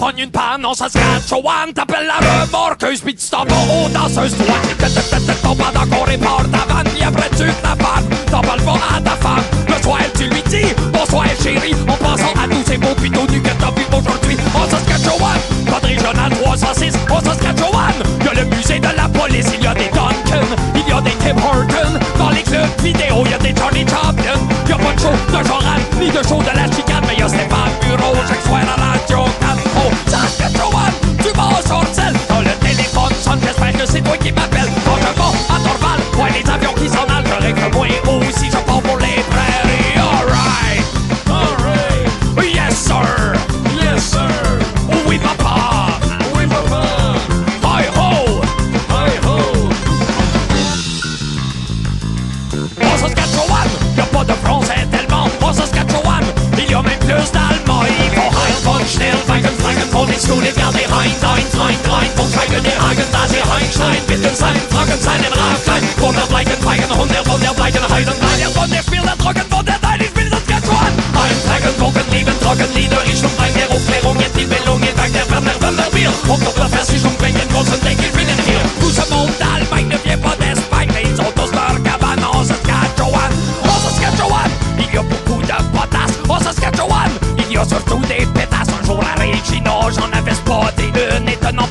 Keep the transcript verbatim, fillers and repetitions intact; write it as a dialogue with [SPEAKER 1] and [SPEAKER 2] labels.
[SPEAKER 1] pogne une panne en Saskatchewan. T'appelles la remorqueuse pis tu t'en vas aux danseuses. Toi qui te te te te pendant qu'on répare ta vanne. Pis après tu te la pannes, t'en parles pas à ta femme. Le soir tu lui dis bonsoir chérie, en pensant à tous ces beaux pitos nus que t'as vu aujourd'hui. En Saskatchewan, pas de régional trois cent six. En Saskatchewan, y'a le musée de la police. Il y a des Duncan, il y a des Tim Horton. Dans les clubs vidéo, y'a des Charlie Chaplin. Y'a pas de show de Joran, ni de show de la chicane. Mais y'a Stéphane Bureau, chaque soir à la radio quatre. Saskatchewan, tu vas au sorcel. Quand le téléphone sonne, j'espère que c'est toi qui m'appelles. Quand je vais à Dorval, ouais les avions qui s'en allent. J'aurais que moi aussi je pars pour les prairies. Alright, alright, yes sir, yes sir. Oui papa, oui papa. Hi ho, hi ho. En Saskatchewan, y'a pas de français tellement. En Saskatchewan, il y a même plus d'allemand. Il faut Hein, von, Schnell, Wagen, Wagen, von den Schule, wer der Hein, Hein, Hein, Hein, von Schweigen, der Hagen, da der Einstein, Wittgenstein, Frankenstein, den Raffstein, von der Bleichen, Feigen, Hundert, von der Bleichen, Heiden, Heiden, von der Spiel, der Trocken, von der Dein, ich will Saskatchewan. Ein, Flaggen, Wogen, Lieben, Trocken, Lieder, Richtung, Rein, der Aufklärung, jetzt die Bildung, in Tag der Werner, Wanderbier, und auf der Versicherung, bringen großen Denk, ich will ihn hier. Tout ce monde d'Allemagne ne vient pas d'Espagne, mais ils ont tous leur cabane en Saskatchewan. En Saskatchewan, il y a beaucoup de potasses. En Saskatchewan, il y a surtout des pétasses. Un jour à Regina, j'en avais spotté une étonnante